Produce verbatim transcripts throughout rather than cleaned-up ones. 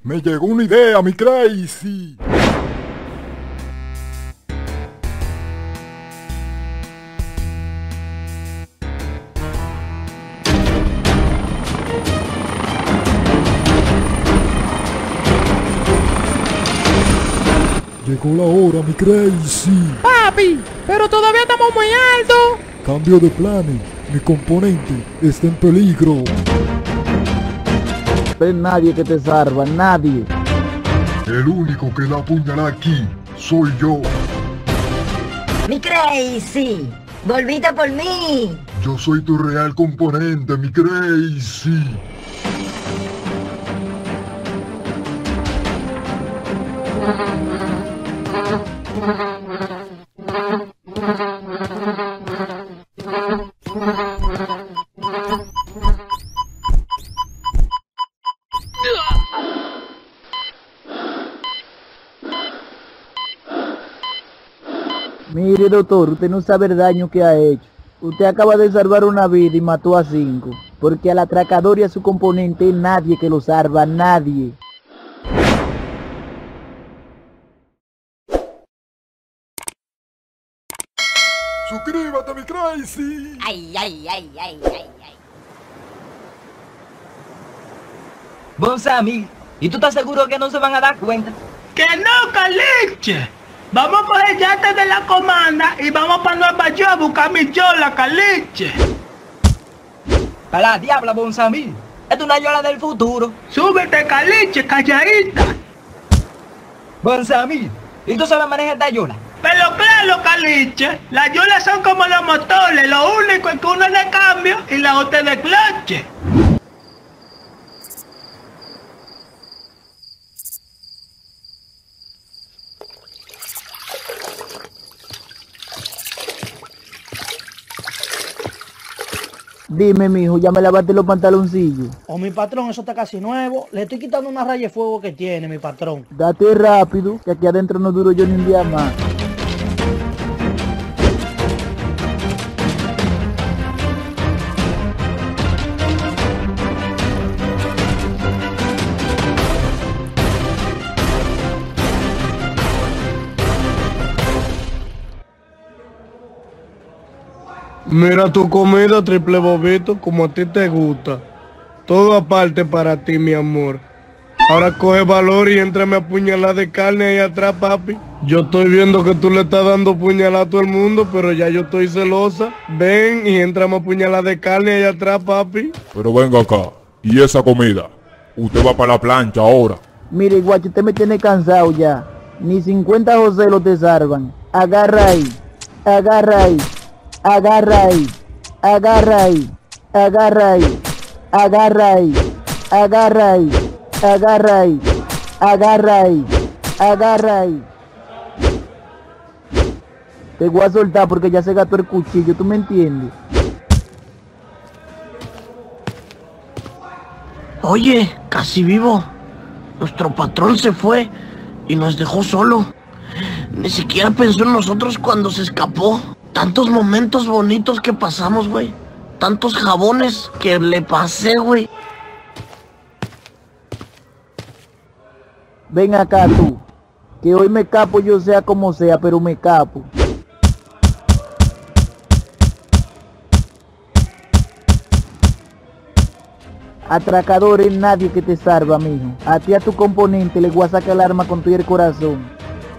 Me llegó una idea, mi Crazy. Llegó la hora, mi Crazy. Papi, pero todavía estamos muy altos. Cambio de planes. Mi componente está en peligro. No hay nadie que te salva, nadie. El único que da puñalada aquí soy yo. Mi Crazy, volviste por mí. Yo soy tu real componente, mi Crazy. Mire, doctor, usted no sabe el daño que ha hecho. Usted acaba de salvar una vida y mató a cinco. Porque al atracador y a su componente nadie que lo salva, nadie. Suscríbete, mi Crazy. Ay, ay, ay, ay, ay, ay. Bonsami, ¿y tú estás seguro que no se van a dar cuenta? ¡Que no, Caliche! Vamos a coger yate de la comanda y vamos para Nueva York a buscar mi yola, Caliche. Para la diabla, Bonsami. Es una yola del futuro. Súbete, Caliche, calladita. Bonsami, ¿y tú sabes manejar esta yola? Pero claro, Caliche, las yolas son como los motores, lo único es que uno es de cambio y la otra es de cloche. Dime, mijo, ya me lavaste los pantaloncillos. Oh, mi patrón, eso está casi nuevo. Le estoy quitando una raya de fuego que tiene, mi patrón. Date rápido, que aquí adentro no duro yo ni un día más. Mira tu comida, triple bobito, como a ti te gusta. Todo aparte para ti, mi amor. Ahora coge valor y éntrame a puñalar de carne ahí atrás, papi. Yo estoy viendo que tú le estás dando puñalada a todo el mundo, pero ya yo estoy celosa. Ven y éntrame a puñalar de carne ahí atrás, papi. Pero venga acá. ¿Y esa comida? Usted va para la plancha ahora. Mire, guacho, usted me tiene cansado ya. Ni cincuenta Joselos te salvan. Agarra ahí. Agarra ahí. Agarra ahí, agarra ahí, agarra ahí, agarra ahí, agarra ahí, agarra ahí, agarra ahí, agarra ahí. Te voy a soltar porque ya se gastó el cuchillo, ¿tú me entiendes? Oye, casi vivo. Nuestro patrón se fue y nos dejó solo. Ni siquiera pensó en nosotros cuando se escapó. Tantos momentos bonitos que pasamos, güey. Tantos jabones que le pasé, güey. Ven acá tú, que hoy me capo yo sea como sea, pero me capo. Atracadores, nadie que te salva, mijo. A ti a tu componente le voy a sacar el arma con todo el corazón.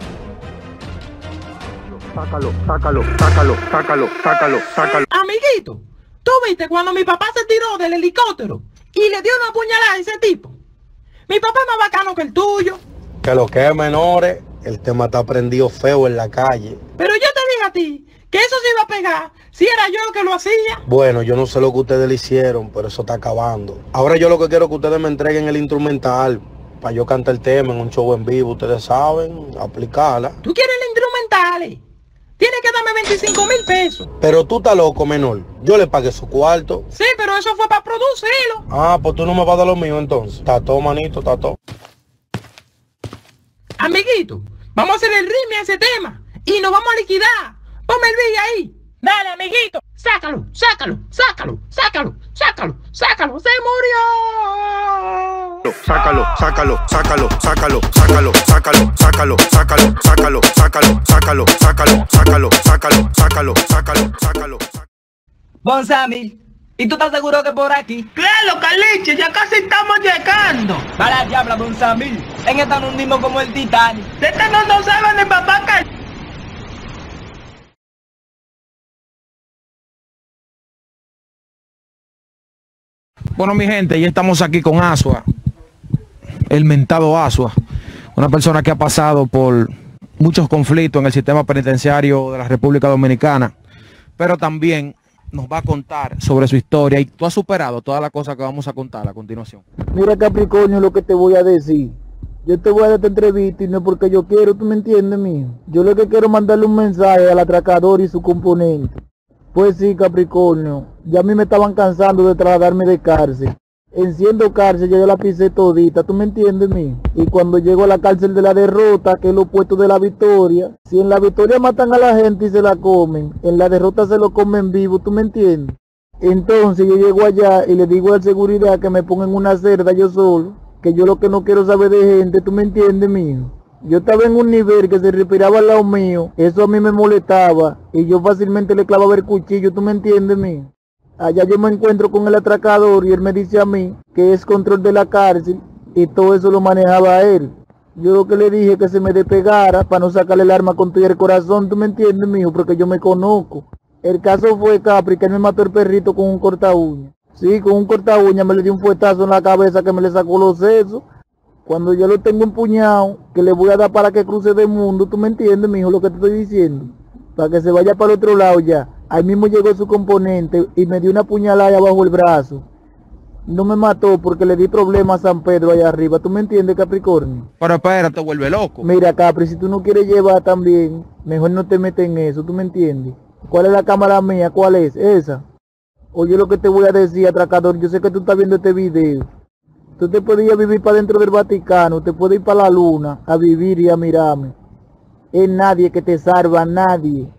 Sácalo, sácalo, sácalo, sácalo, sácalo, sácalo. Amiguito, ¿tú viste cuando mi papá se tiró del helicóptero y le dio una puñalada a ese tipo? Mi papá es más bacano que el tuyo. Que lo que es menores, el tema está prendido feo en la calle. Pero yo te dije a ti que eso se iba a pegar si era yo que lo hacía. Bueno, yo no sé lo que ustedes le hicieron, pero eso está acabando. Ahora yo lo que quiero es que ustedes me entreguen el instrumental para yo cantar el tema en un show en vivo. Ustedes saben, aplicarla. ¿Tú quieres el instrumental? Tienes que darme veinticinco mil pesos. Pero tú estás loco, menor. Yo le pagué su cuarto. Sí, pero eso fue para producirlo. Ah, pues tú no me vas a dar lo mío entonces. Está todo, manito, está todo. Amiguito, vamos a hacer el ritmo a ese tema y nos vamos a liquidar. Ponme el vídeo ahí. Dale, amiguito. Sácalo, sácalo, sácalo, sácalo, sácalo, sácalo, se murió. Sácalo, sácalo, sácalo, sácalo, sácalo, sácalo, sácalo, sácalo, sácalo, sácalo, sácalo, sácalo, sácalo, sácalo, sácalo, sácalo, sácalo. Bonsami, ¿y tú estás seguro que por aquí? Claro, Caliche, ya casi estamos llegando. Para la diabla, Bonsami. En esta nos hundimos como el Titanic. De esta no nos sabe ni papá Cal... Bueno, mi gente, ya estamos aquí con Asua, el mentado Asua, una persona que ha pasado por muchos conflictos en el sistema penitenciario de la República Dominicana, pero también nos va a contar sobre su historia y tú has superado todas las cosas que vamos a contar a continuación. Mira, Capricornio, lo que te voy a decir. Yo te voy a dar esta entrevista y no es porque yo quiero, ¿tú me entiendes, mijo? Yo lo que quiero es mandarle un mensaje al atracador y su componente. Pues sí, Capricornio, ya a mí me estaban cansando de trasladarme de cárcel. En siendo cárcel yo ya la pisé todita, ¿tú me entiendes, mijo? Y cuando llego a la cárcel de la derrota, que es lo opuesto de la victoria, si en la victoria matan a la gente y se la comen, en la derrota se lo comen vivo, ¿tú me entiendes? Entonces yo llego allá y le digo al seguridad que me pongan una cerda yo solo, que yo lo que no quiero saber de gente, ¿tú me entiendes, mijo? Yo estaba en un nivel que se respiraba al lado mío, eso a mí me molestaba, y yo fácilmente le clavaba el cuchillo, ¿tú me entiendes, mijo? Allá yo me encuentro con el atracador y él me dice a mí que es control de la cárcel, y todo eso lo manejaba él. Yo lo que le dije que se me despegara para no sacarle el arma con todo el corazón, ¿tú me entiendes, mijo? Porque yo me conozco. El caso fue, Capri, que él me mató el perrito con un corta uña. Sí, con un corta uña me le dio un fuetazo en la cabeza que me le sacó los sesos. Cuando yo lo tengo empuñado, que le voy a dar para que cruce del mundo, ¿tú me entiendes, mijo, lo que te estoy diciendo? Para que se vaya para el otro lado ya. Ahí mismo llegó su componente y me dio una puñalada bajo el brazo. No me mató porque le di problemas a San Pedro allá arriba, ¿tú me entiendes, Capricornio? Pero espérate, te vuelve loco. Mira, Capri, si tú no quieres llevar también, mejor no te metes en eso, ¿tú me entiendes? ¿Cuál es la cámara mía? ¿Cuál es? ¿Esa? Oye, lo que te voy a decir, atracador, yo sé que tú estás viendo este video. Tú te puedes ir a vivir para dentro del Vaticano, te puedes ir para la luna a vivir y a mirarme. Es nadie que te salva, nadie.